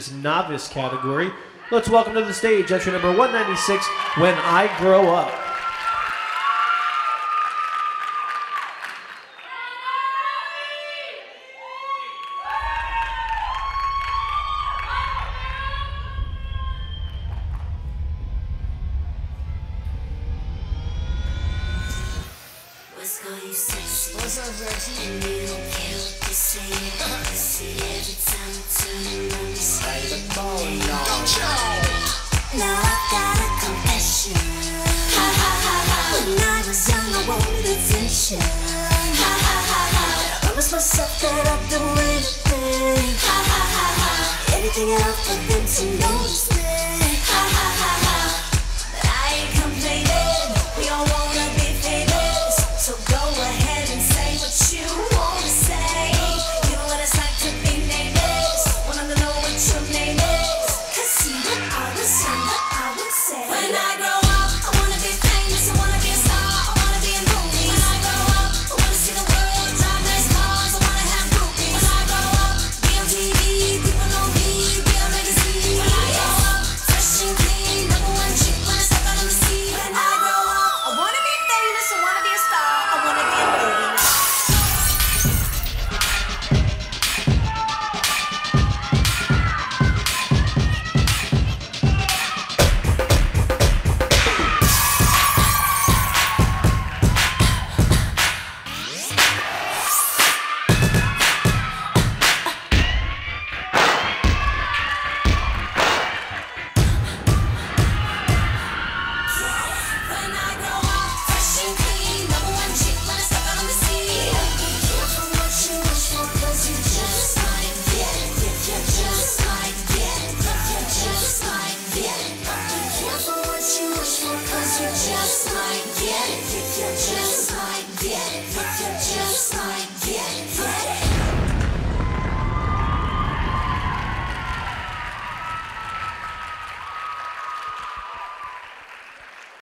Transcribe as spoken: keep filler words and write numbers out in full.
Novice category. Let's welcome to the stage entry number one ninety-six, When I Grow Up. What's up, sexy? And you don't care what they say. I see it every time I turn around. You say, oh no. Now I've got a confession. Ha ha ha ha. When I was young, I wanted attention. Ha ha ha ha. I promised myself that I'd do anything. Ha ha ha ha. Anything at all for them to notice me. Ha ha ha ha.